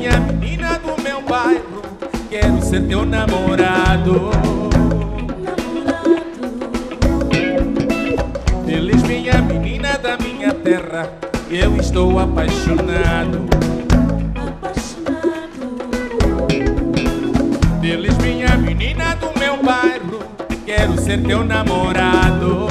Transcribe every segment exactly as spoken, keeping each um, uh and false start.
minha menina do meu bairro, quero ser teu namorado. Feliz minha menina da minha terra, eu estou apaixonado. Feliz minha menina do meu bairro, quero ser teu namorado.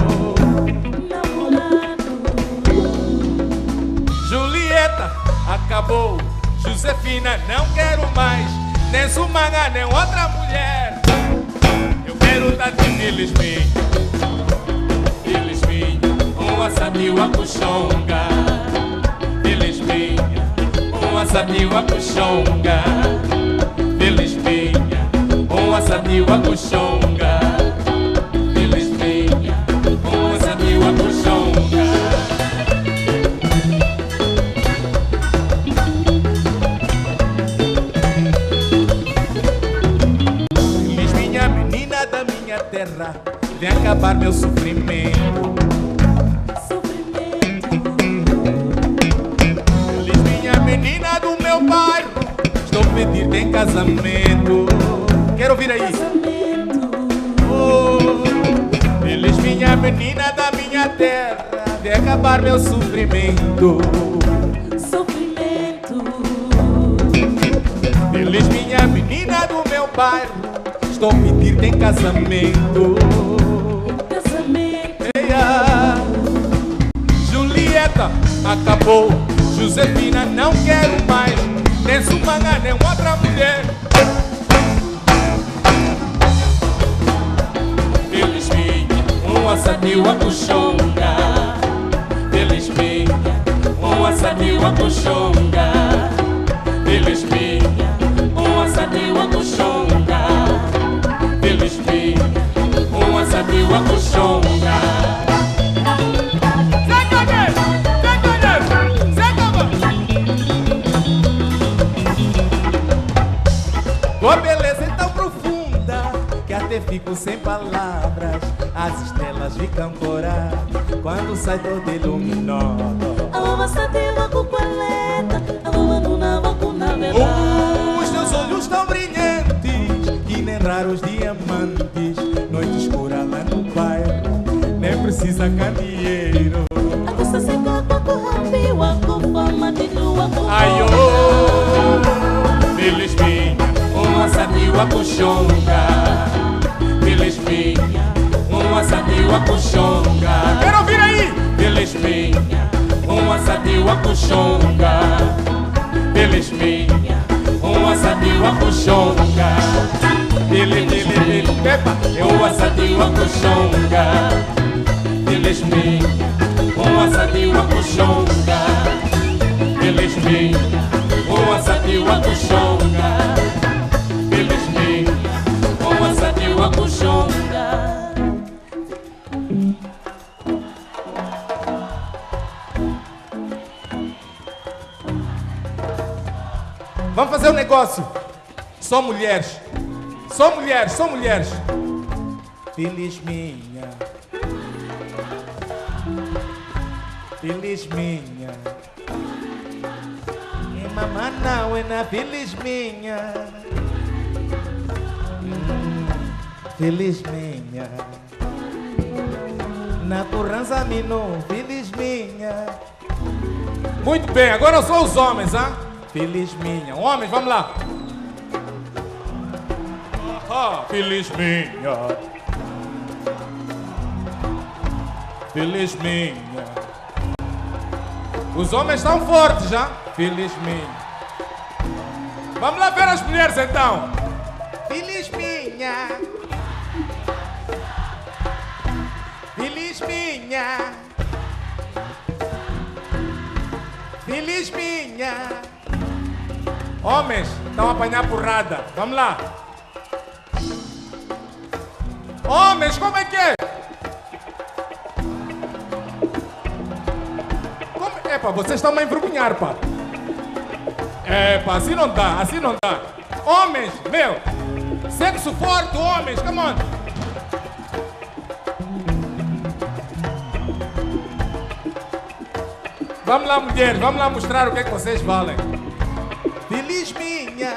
Julieta, acabou. Josefina, não quero mais nem Sumanga, nem outra mulher. Eu quero dar-te feliz minha, feliz minha, um assadio a puxonga. Feliz minha, um assadio a puxonga. Feliz minha, um assadio a puxonga. Feliz minha, um assadio a puxonga. Feliz minha menina da minha terra, vem acabar meu sofrimento. Feliz minha menina do meu bairro, estou a pedir-te em casamento. Quero ouvir aí. Oh, feliz minha menina da minha terra, de acabar meu sofrimento. Sofrimento. Feliz minha menina do meu bairro, estou a pedir-te em casamento. Casamento. Eia. Julieta, acabou. Josefina, não quero mais nem Sumanga, nem outra mulher. Feliz minha, um assadio a puxonga. Feliz minha, um assadio a puxonga. Feliz minha, um assadio a puxonga. Feliz minha, um assadio a puxonga. Tua beleza é tão profunda que até fico sem palavras. As estrelas ficam coradas quando sai todo iluminado. A lua sativa com paleta, a lua nuna com navela. Os teus olhos tão brilhantes que nem raros diamantes. Noite escura lá no bairro, nem precisa candeeiro. A costa seca com rapiwa, com fama de lua com ai, oh, feliz minha, um assadio a puxonga. Feliz minha, um assadio a puxonga. Quero ouvir aí! Feliz minha, um assadio a puxonga. Feliz minha, um assadio a puxonga. Ele, ele, ele, pepa, é um assadio a puxonga. Feliz minha, um assadio a puxonga. Feliz minha, um assadio a puxonga. Feliz minha, um assadio a puxonga. Vamos fazer um negócio. Só mulheres. Só mulheres, só mulheres. Feliz minha, feliz minha, e mamãe não é na feliz minha. Hum, feliz minha, na currança minu, feliz minha. Muito bem, agora são os homens, hein? Feliz minha. Homens, vamos lá. Ah, feliz minha, feliz minha. Os homens estão fortes já. Feliz minha. Vamos lá ver as mulheres então. Feliz minha, feliz minha, feliz minha. Homens, estão a apanhar porrada. Vamos lá. Homens, como é que é? Como... Epa, vocês estão a envergonhar, pá. Epa, assim não dá, assim não dá. Homens, meu. Sexo forte, homens, come on. Vamos lá, mulheres, vamos lá mostrar o que é que vocês valem. feliz minha,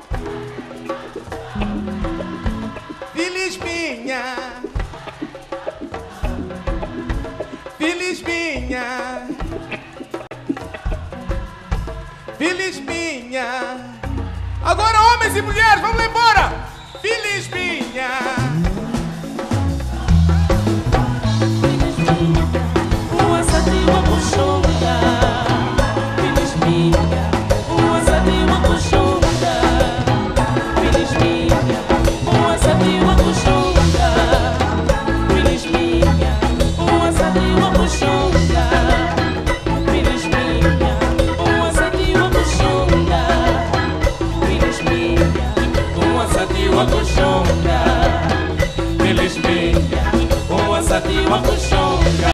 feliz minha, feliz minha, feliz minha. Agora homens e mulheres, vamos embora. Feliz minha, uma sativa puxonga. Feliz minha, uma sativa puxonga. Feliz minha, uma sativa puxonga. Feliz minha, uma sativa puxonga. Feliz minha, uma sativa puxonga. Feliz minha, uma sativa puxonga. Feliz minha, uma sativa puxonga.